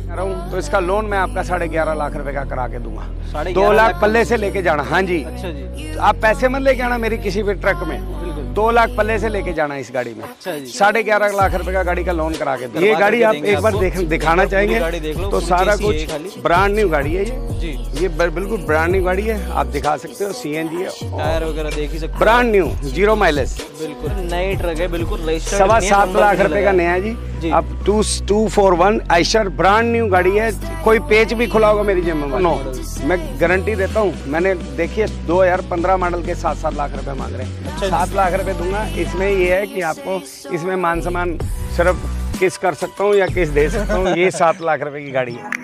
रहा हूँ तो इसका लोन मैं आपका 11.5 लाख रुपए का करा के दूंगा। 2 लाख पल्ले से लेके जाना। हाँ जी। अच्छा जी। आप पैसे मत लेके आना मेरी किसी भी ट्रक में, 2 लाख पल्ले से लेके जाना इस गाड़ी में। अच्छा जी। 11.5 लाख रुपए का गाड़ी का लोन करा के दूंगा। ये गाड़ी आप एक बार दिखाना चाहेंगे तो सारा कुछ ब्रांड न्यू गाड़ी है ये बिल्कुल ब्रांड न्यू गाड़ी है। आप दिखा सकते हो, CNG है, टायर वगैरह देख ही सकते, ब्रांड न्यू 0 माइलेज, बिल्कुल नई ट्रक है, बिल्कुल 7.25 लाख रुपए का नया जी। अब 241 आइशर ब्रांड न्यू गाड़ी है, कोई पेच भी खुला होगा मेरी जेब में नो, मैं गारंटी देता हूँ। मैंने देखिए 2015 मॉडल के 7 लाख रुपए मांग रहे हैं। 7 लाख रुपए दूंगा। इसमें ये है कि आपको इसमें मान सम्मान सिर्फ किस कर सकता हूँ या किस दे सकता हूँ। ये 7 लाख रुपए की गाड़ी है।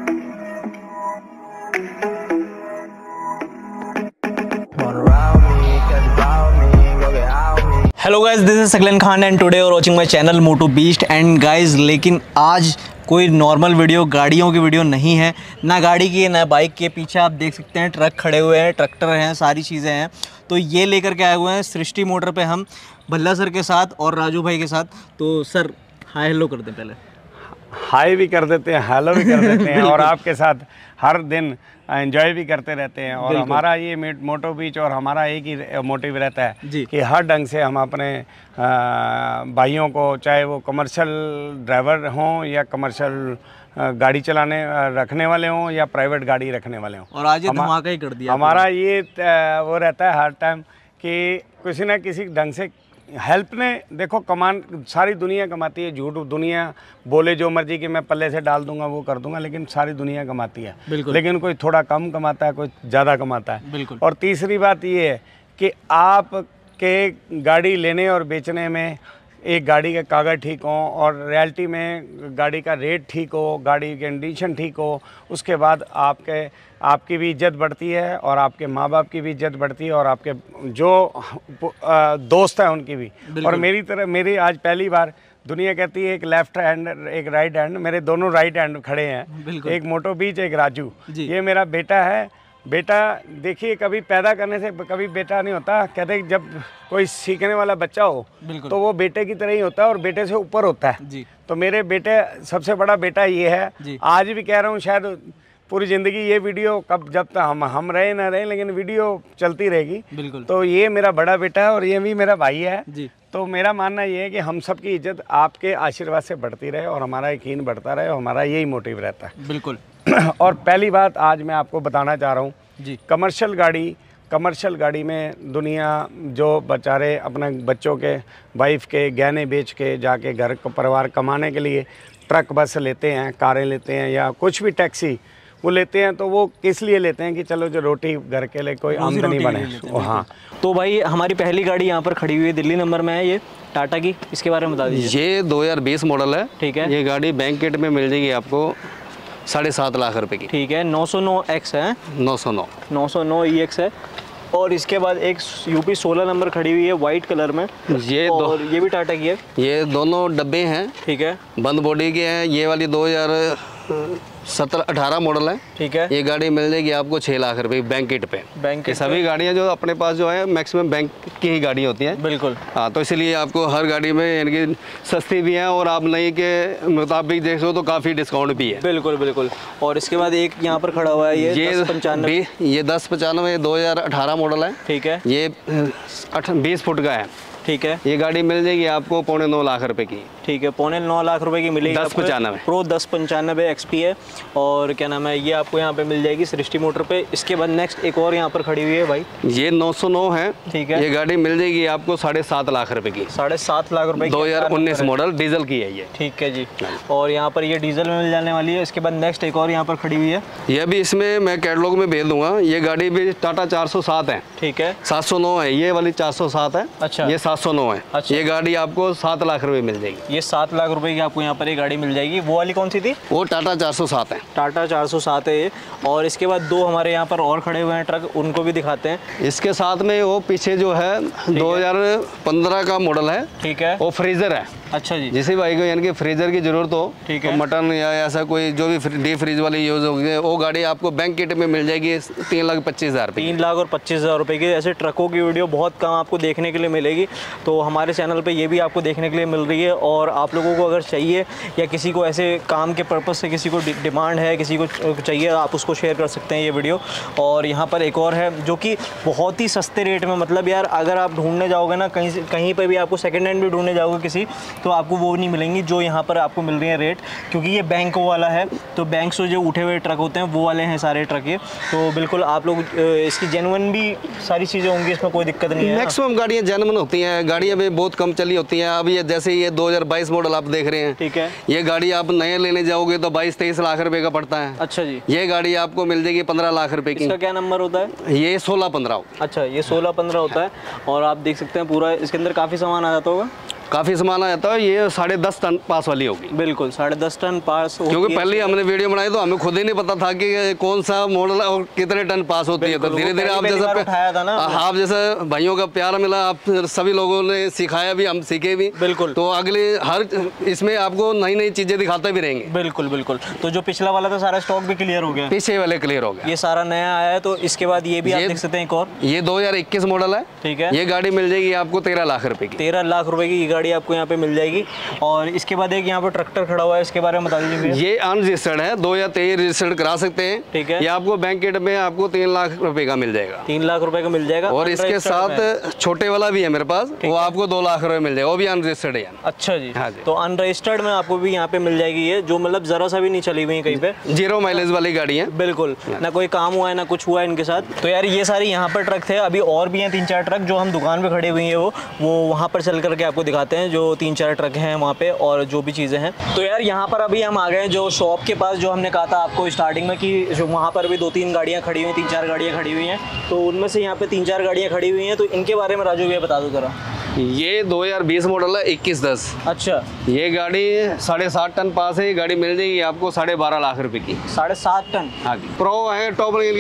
Hello guys, this is Saqlain Khan and today are watching my channel moto beast. And guys, लेकिन आज कोई नॉर्मल वीडियो, गाड़ियों की वीडियो नहीं है, ना गाड़ी की है ना बाइक के। पीछे आप देख सकते हैं ट्रक खड़े हुए हैं, ट्रैक्टर हैं, सारी चीज़ें हैं। तो ये लेकर के आए हुए हैं सृष्टि मोटर पे हम भल्ला सर के साथ और राजू भाई के साथ। तो सर हाय हेलो करते हैं, पहले हाय भी कर देते हैं, हेलो भी कर देते हैं और आपके साथ हर दिन एंजॉय भी करते रहते हैं। और हमारा ये मोटो बीच और हमारा एक ही मोटिव रहता है कि हर ढंग से हम अपने भाइयों को, चाहे वो कमर्शियल ड्राइवर हों या कमर्शियल गाड़ी चलाने रखने वाले हों या प्राइवेट गाड़ी रखने वाले हों, और आज ये धमाका ही कर दिया। हमारा ये वो रहता है हर टाइम कि किसी न किसी ढंग से हेल्प ने, देखो कमान सारी दुनिया कमाती है, झूठ दुनिया बोले जो मर्जी कि मैं पल्ले से डाल दूंगा वो कर दूंगा, लेकिन सारी दुनिया कमाती है। लेकिन कोई थोड़ा कम कमाता है, कोई ज़्यादा कमाता है। और तीसरी बात ये है कि आप के गाड़ी लेने और बेचने में एक गाड़ी के कागज़ ठीक हो और रियलिटी में गाड़ी का रेट ठीक हो, गाड़ी की कंडीशन ठीक हो, उसके बाद आपकी भी इज्जत बढ़ती है और आपके माँ बाप की भी इज्जत बढ़ती है और आपके जो दोस्त हैं उनकी भी। और मेरी आज पहली बार दुनिया कहती है एक लेफ्ट हैंड एक राइट हैंड, मेरे दोनों राइट हैंड खड़े हैं, एक मोटो बीच एक राजू। ये मेरा बेटा है। बेटा देखिए, कभी पैदा करने से कभी बेटा नहीं होता। कहते जब कोई सीखने वाला बच्चा हो तो वो बेटे की तरह ही होता है और बेटे से ऊपर होता है। तो मेरे बेटे सबसे बड़ा बेटा ये है। आज भी कह रहा हूँ, शायद पूरी ज़िंदगी ये वीडियो कब जब तक हम रहे ना रहे, लेकिन वीडियो चलती रहेगी। तो ये मेरा बड़ा बेटा है और ये भी मेरा भाई है। तो मेरा मानना ये है कि हम सब की इज्जत आपके आशीर्वाद से बढ़ती रहे और हमारा यकीन बढ़ता रहे और हमारा यही मोटिव रहता है। बिल्कुल। और पहली बात आज मैं आपको बताना चाह रहा हूँ, कमर्शियल गाड़ी में दुनिया जो बेचारे अपने बच्चों के, वाइफ के गहने बेच के जाके घर का परिवार कमाने के लिए ट्रक बस लेते हैं, कारें लेते हैं या कुछ भी टैक्सी वो लेते हैं, तो वो किस लिए लेते हैं कि चलो जो रोटी घर के लिए कोई आमदनी बने। हाँ, तो भाई हमारी पहली गाड़ी यहाँ पर खड़ी हुई है, दिल्ली नंबर में है, ये टाटा की, इसके बारे में बता दीजिए। ये 2020 मॉडल है। ठीक है। ये गाड़ी बैंक किट में मिल जाएगी आपको 7.5 लाख रुपए की। ठीक है। 909 X है। 909 EX है। और इसके बाद एक UP 16 नंबर खड़ी हुई है वाइट कलर में, ये भी टाटा की है। ये दोनों डब्बे हैं। ठीक है। बंद बॉडी के हैं। ये वाली 2017-18 मॉडल है। ठीक है। ये गाड़ी मिल जाएगी आपको 6 लाख रुपए बैंक किट पे। बैंक सभी गाड़ियाँ जो अपने पास जो है मैक्सिमम बैंक की ही गाड़ी होती है। बिल्कुल। हाँ, तो इसलिए आपको हर गाड़ी में यानी कि सस्ती भी है और आप नई के मुताबिक देखो तो काफ़ी डिस्काउंट भी है। बिल्कुल बिल्कुल। और इसके बाद एक यहाँ पर खड़ा हुआ है, ये 1095 2018 मॉडल है। ठीक है। ये 20 फुट का है। ठीक है। ये गाड़ी मिल जाएगी आपको 9.25 लाख रुपए की। ठीक है, 9.25 लाख रुपए की मिलेगी। 1095 प्रो 1095 XP है। और क्या नाम है, ये आपको यहाँ पे मिल जाएगी सृष्टि मोटर पे। इसके बाद नेक्स्ट एक और यहाँ पर खड़ी हुई है भाई, ये 909 है। ठीक है। ये गाड़ी मिल जाएगी आपको 7.5 लाख रुपए की। 7.5 लाख रुपए की, 2019 मॉडल, डीजल की है ये। ठीक है जी। और यहाँ पर ये डीजल में मिल जाने वाली है। इसके बाद नेक्स्ट एक और यहाँ पर खड़ी हुई है, ये भी इसमें मैं कैटलॉग में भेज दूंगा। ये गाड़ी भी टाटा 407 है। ठीक है। 709 है, ये वाली 407 है। अच्छा। ये 709 है। अच्छा। ये गाड़ी आपको 7 लाख रुपए मिल जाएगी। ये 7 लाख रुपए की आपको यहाँ पर एक गाड़ी मिल जाएगी। वो वाली कौन सी थी? वो टाटा 407 है। टाटा 407 है ये। और इसके बाद दो हमारे यहाँ पर और खड़े हुए हैं ट्रक, उनको भी दिखाते हैं। इसके साथ में वो पीछे जो है 2015 का मॉडल है। ठीक है। वो फ्रीजर है। अच्छा जी। जिसे भाई को यानी कि फ्रीजर की जरूरत हो, ठीक तो है। मटन या ऐसा कोई जो भी डीप फ्रीज वाली यूज होगी, वो गाड़ी आपको बैंक किट में मिल जाएगी 3,25,000 रुपये। 3,25,000 रुपये की। ऐसे ट्रकों की वीडियो बहुत कम आपको देखने के लिए मिलेगी, तो हमारे चैनल पे ये भी आपको देखने के लिए मिल रही है। और आप लोगों को अगर चाहिए या किसी को ऐसे काम के पर्पज़ से किसी को डिमांड है, किसी को चाहिए, आप उसको शेयर कर सकते हैं ये वीडियो। और यहाँ पर एक और है जो कि बहुत ही सस्ते रेट में, मतलब यार अगर आप ढूंढने जाओगे ना कहीं पर भी, आपको सेकेंड हैंड भी ढूंढने जाओगे किसी, तो आपको वो नहीं मिलेंगी जो यहाँ पर आपको मिल रही है रेट, क्योंकि ये बैंक वाला है। तो बैंक से जो उठे हुए ट्रक होते हैं वो वाले हैं सारे ट्रक ये। तो बिल्कुल आप लोग इसकी जेन्युइन भी सारी चीज़ें होंगी, इसमें कोई दिक्कत नहीं है। मैक्सिमम गाड़ियाँ जेन्युइन होती हैं, गाड़ियाँ भी बहुत कम चली होती हैं। अब ये जैसे ये 2022 मॉडल आप देख रहे हैं, ठीक है। ये गाड़ी आप नए लेने जाओगे तो 22-23 लाख रुपए का पड़ता है। अच्छा जी। ये गाड़ी आपको मिल जाएगी 15 लाख रुपए की। इसका क्या नंबर होता है? ये 16-15। अच्छा, ये 16-15 होता है। और आप देख सकते हैं पूरा इसके अंदर काफ़ी सामान आ जाता होगा। काफ़ी सामान आ जाता है। ये 10.5 टन पास वाली होगी। बिल्कुल 10.5 टन पास। क्योंकि पहले हमने वीडियो बनाई तो हमें खुद ही नहीं पता था कि कौन सा मॉडल और कितने टन पास होती है। तो धीरे धीरे आप जैसा भाइयों का प्यार मिला, आप सभी लोगों ने सिखाया भी, हम सीखे भी। बिल्कुल। तो अगले हर इसमें आपको नई नई चीजें दिखाते भी रहेंगे। बिल्कुल बिल्कुल। तो जो पिछला वाला था सारा स्टॉक भी क्लियर हो गया, पीछे वाले क्लियर हो गया, ये सारा नया आया है। तो इसके बाद ये भी आप देख सकते हैं एक और, ये 2021 मॉडल है। ठीक है। ये गाड़ी मिल जाएगी आपको 13 लाख रुपए की। 13 लाख रुपए की ये गाड़ी आपको यहाँ पे मिल जाएगी। और इसके बाद एक यहाँ पर ट्रैक्टर खड़ा हुआ है, इसके बारे में बता दीजिए। ये अनरजिस्टर्ड है, 2 या 23 रजिस्टर्ड करा सकते हैं। ठीक है। ये आपको बैंक किट में आपको 3 लाख रुपए का मिल जाएगा। 3 लाख रुपए का मिल जाएगा। और इसके साथ छोटे वाला भी है मेरे पास, वो आपको 2 लाख रुपए मिल जाएगा, वो भी अनरजिस्टर्ड है। अच्छा जी। हाँ जी। तो अनरजिस्टर्ड में आपको भी यहाँ पे मिल जाएगी ये, जो मतलब जरा सा भी नहीं चली हुई कहीं पे, 0 माइलेज वाली गाड़ी है। बिल्कुल, ना कोई काम हुआ है ना कुछ हुआ है इनके साथ। तो यार ये सारी यहाँ पर ट्रक थे, अभी और भी हैं 3-4 ट्रक जो हम दुकान पे खड़े हुए हैं, वो वहाँ पर चल करके आपको दिखाते हैं, जो 3-4 ट्रक हैं वहाँ पे और जो भी चीज़ें हैं। तो यार यहाँ पर अभी हम आ गए जो शॉप के पास, जो हमने कहा था आपको स्टार्टिंग में कि जो वहाँ पर भी 2-3 गाड़ियाँ खड़ी हुई हैं, 3-4 गाड़ियाँ खड़ी हुई हैं। तो उनमें से यहाँ पे 3-4 गाड़ियाँ खड़ी हुई हैं, तो इनके बारे में राजू भैया बता दो जरा। ये 2020 मॉडल है, 2110। अच्छा। ये गाड़ी 7.5 टन पास है। ये गाड़ी मिल जाएगी आपको 12.5 लाख रुपए की। 7.5 टन। हाँ जी। प्रो है, टॉप की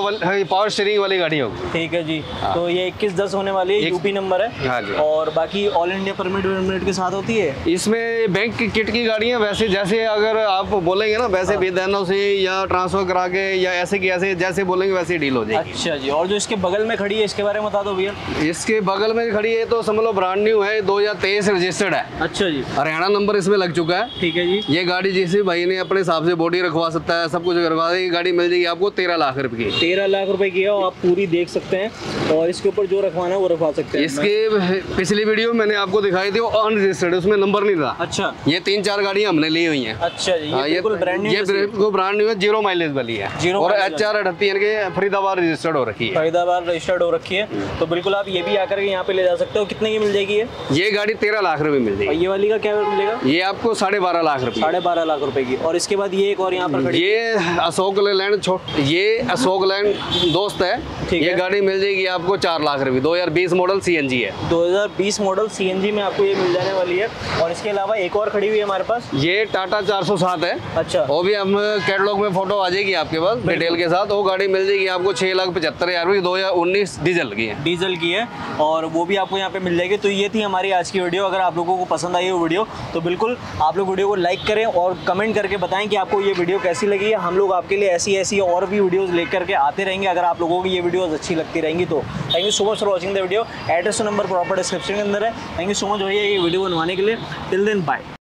पावर स्टीयरिंग वाली गाड़ी होगी। ठीक है जी। तो ये 2110 होने वाली है, यूपी नंबर है। हाँ जी। और बाकी ऑल इंडिया परमिट के साथ होती है। इसमें बैंक की किट की गाड़ियाँ वैसे जैसे अगर आप बोलेंगे ना वैसे विदेनों से या ट्रांसफर करा के या ऐसे की ऐसे जैसे बोलेंगे वैसे डील हो जाएगी। अच्छा जी। और जो इसके बगल में खड़ी है इसके बारे में बता दो भैया। इसके बगल में खड़ी है तो समझ लो ब्रांड न्यू है, 2023 रजिस्टर्ड है। अच्छा जी। हरियाणा नंबर इसमें लग चुका है। ठीक है जी। ये गाड़ी जिस भाई ने अपने हिसाब से बॉडी रखवा सकता है, सब कुछ करवा दे, गाड़ी मिल जाएगी आपको 13 लाख रुपए की। 13 लाख रुपए की है और आप पूरी देख सकते हैं, और इसके ऊपर जो रखवाना है वो रखवा सकते हैं। इसके पिछली वीडियो मैंने आपको दिखाई थी, वो अनरजिस्टर्ड, उसमें नंबर नहीं था। अच्छा। ये 3-4 गाड़ियाँ हमने ली हुई हैं। अच्छा जी। ये बिल्कुल ब्रांड न्यू, ये बिल्कुल ब्रांड न्यू है, 0 माइलेज वाली है। और HR38 यानी कि फरीदाबाद रजिस्टर्ड हो रखी है। फरीदाबाद रजिस्टर्ड हो रखी है। तो बिल्कुल आप ये भी आकर के यहाँ पे ले जा सकते हो। कितने की मिल जाएगी ये गाड़ी 13 लाख रुपए मिल और जाएगी। ये वाली का क्या मिलेगा? ये आपको 12.5 लाख रुपए। 12.5 लाख रुपए की। और इसके बाद ये एक और यहाँ पर खड़ी, ये अशोक लैंड दोस्त है। ये गाड़ी मिल जाएगी आपको 4 लाख रुपए, 2020 मॉडल CNG है। 2020 मॉडल CNG में आपको ये मिल जाने वाली है। और इसके अलावा एक और खड़ी हुई है हमारे पास, ये टाटा 407 है। अच्छा। वो भी हम कैटलॉग में फोटो आ जाएगी आपके पास डिटेल के साथ। वो गाड़ी मिल जाएगी आपको 6,75,000 रुपए, 2019 डीजल की है। डीजल की है, और वो भी आपको यहाँ पे मिल जाएगी। तो ये थी हमारी आज की वीडियो। अगर आप लोगों को पसंद आई वो वीडियो तो बिल्कुल आप लोग वीडियो को लाइक करें और कमेंट करके बताएं कि आपको ये वीडियो कैसी लगी है। हम लोग आपके लिए ऐसी और भी वीडियोस लेकर के आते रहेंगे अगर आप लोगों को ये वीडियोस अच्छी लगती रहेंगी तो। Thank you so much for watching the video. Address number proper description के अंदर है। थैंक यू सो मच भैया ये वीडियो बनवाने के लिए। Till then bye.